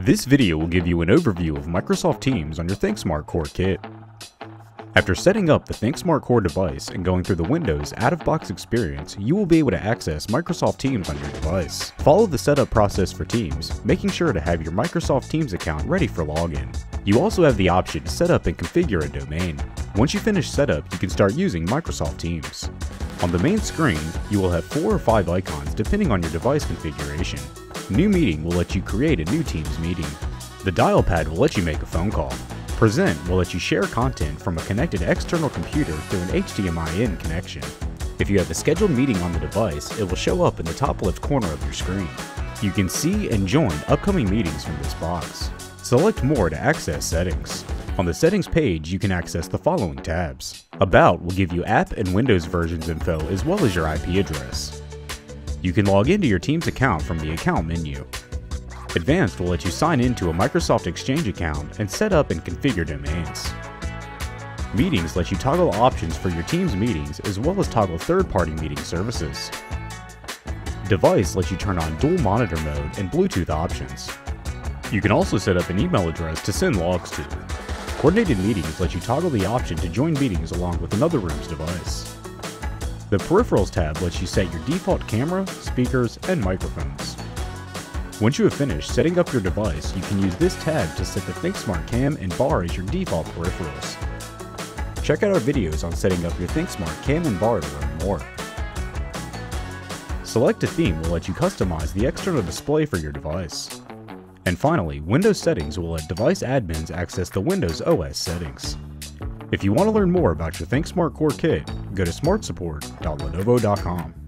This video will give you an overview of Microsoft Teams on your ThinkSmart Core Kit. After setting up the ThinkSmart Core device and going through the Windows out-of-box experience, you will be able to access Microsoft Teams on your device. Follow the setup process for Teams, making sure to have your Microsoft Teams account ready for login. You also have the option to set up and configure a domain. Once you finish setup, you can start using Microsoft Teams. On the main screen, you will have 4 or 5 icons depending on your device configuration. New Meeting will let you create a new Teams meeting. The Dial Pad will let you make a phone call. Present will let you share content from a connected external computer through an HDMI-in connection. If you have a scheduled meeting on the device, it will show up in the top left corner of your screen. You can see and join upcoming meetings from this box. Select More to access settings. On the settings page, you can access the following tabs. About will give you app and Windows versions info as well as your IP address. You can log into your Teams account from the account menu. Advanced will let you sign into a Microsoft Exchange account and set up and configure domains. Meetings let you toggle options for your Teams meetings as well as toggle third-party meeting services. Device lets you turn on dual monitor mode and Bluetooth options. You can also set up an email address to send logs to. Coordinated Meetings let you toggle the option to join meetings along with another room's device. The Peripherals tab lets you set your default camera, speakers, and microphones. Once you have finished setting up your device, you can use this tab to set the ThinkSmart Cam and Bar as your default peripherals. Check out our videos on setting up your ThinkSmart Cam and Bar to learn more. Select a theme will let you customize the external display for your device. And finally, Windows Settings will let device admins access the Windows OS settings. If you want to learn more about your ThinkSmart Core Kit, go to smartsupport.lenovo.com.